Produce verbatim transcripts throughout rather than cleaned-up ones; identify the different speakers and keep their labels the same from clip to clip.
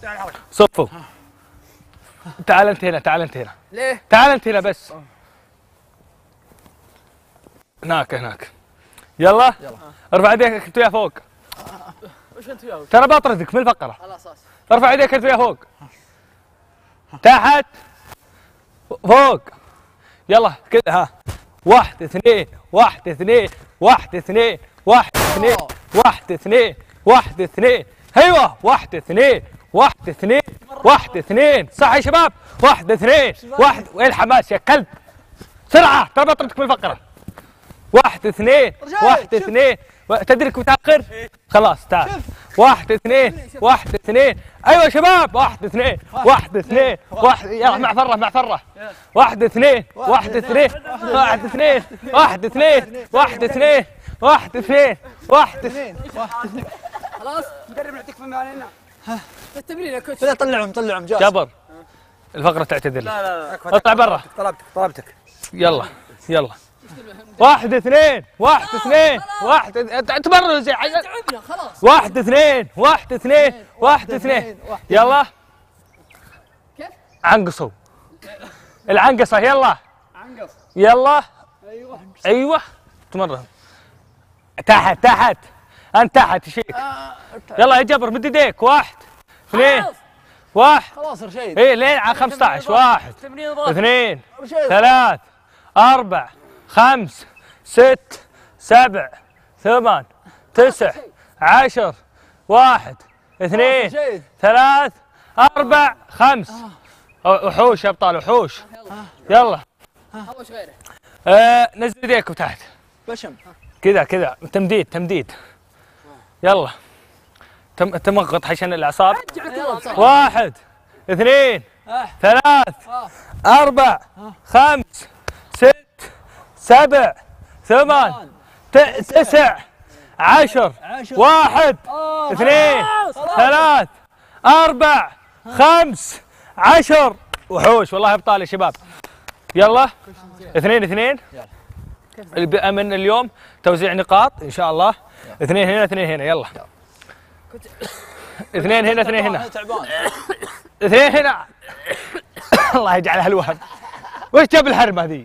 Speaker 1: صفوا. تعال انت هنا، تعال انت هنا.
Speaker 2: ليه؟
Speaker 1: تعال انت هنا بس. هناك هناك. يلا يلا ارفع يديك انت وياه فوق.
Speaker 2: وش انت وياه؟
Speaker 1: ترى بطردك من الفقره.
Speaker 2: على اساس
Speaker 1: ارفع يديك انت وياه فوق. تحت فوق. يلا كذا ها. واحد اثنين واحد اثنين واحد اثنين واحد اثنين واحد اثنين واحد اثنين. ايوه واحد اثنين واحد اثنين واحد اثنين. صح يا شباب؟ واحد اثنين واحد. وين الحماس يا كلب؟ بسرعه ترى بطردك من الفقره. واحد اثنين واحد اثنين. تدري كم متاخر؟ خلاص تعال. واحد اثنين واحد اثنين. ايوه يا شباب. واحد اثنين واحد اثنين واحد. يلا مع فره مع فره. واحد اثنين واحد اثنين واحد اثنين واحد اثنين واحد اثنين واحد اثنين واحد اثنين.
Speaker 2: خلاص نقرب نعطيك فم علينا. التمرين يا كوتش.
Speaker 3: لا طلعهم طلعهم جاهز.
Speaker 1: جبر الفقره تعتذر.
Speaker 2: لا لا لا
Speaker 1: اطلع برا.
Speaker 3: طلبتك طلبتك.
Speaker 1: يلا يلا. واحد اثنين واحد اثنين واحد. تبرر زي
Speaker 2: تعبنا خلاص.
Speaker 1: واحد اثنين واحد اثنين واحد اثنين. يلا
Speaker 2: كيف؟
Speaker 1: عنقصوا العنقصه. يلا
Speaker 2: عنقص.
Speaker 1: يلا
Speaker 2: ايوه
Speaker 1: ايوه تمرن. تحت تحت انت تحت شيك. يلا يا جبر مد يديك. واحد اثنين واحد.
Speaker 3: خلاص رشيد.
Speaker 1: ايه لين على خمسة عشر. واحد اثنين ثلاث أربع خمس ست سبع ثمان تسع عشر. واحد اثنين ثلاث أربع خمس. وحوش يا أبطال وحوش. يلا
Speaker 2: هوش غيره.
Speaker 1: آه نزل يديكم تحت
Speaker 3: بشم
Speaker 1: كذا كذا. تمديد تمديد. يلا تم تمغط عشان الأعصاب. واحد اثنين ثلاث أربع خمس ست سبع ثمان تسع عشر. واحد اثنين ثلاث أربع خمس عشر. وحوش والله أبطال يا شباب. يلا اثنين اثنين. من اليوم توزيع نقاط إن شاء الله. اثنين هنا اثنين هنا. يلا اثنين هنا اثنين هنا اثنين هنا. الله يجعلها الوهم. وش جاب الحرمه ذي؟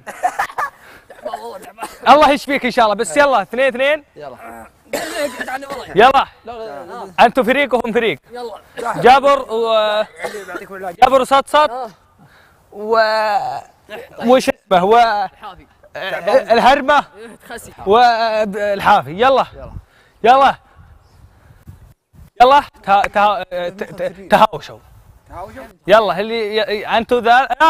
Speaker 1: الله يشفيك ان شاء الله. بس يلا اثنين اثنين.
Speaker 3: يلا
Speaker 1: يلا انتم فريق وهم فريق.
Speaker 2: يلا
Speaker 1: جابر و جابر وصدصد و وش اسمه و الهرمه والحافي. يلا يلا يلا تهاوشوا. يلا اللي انتم ذا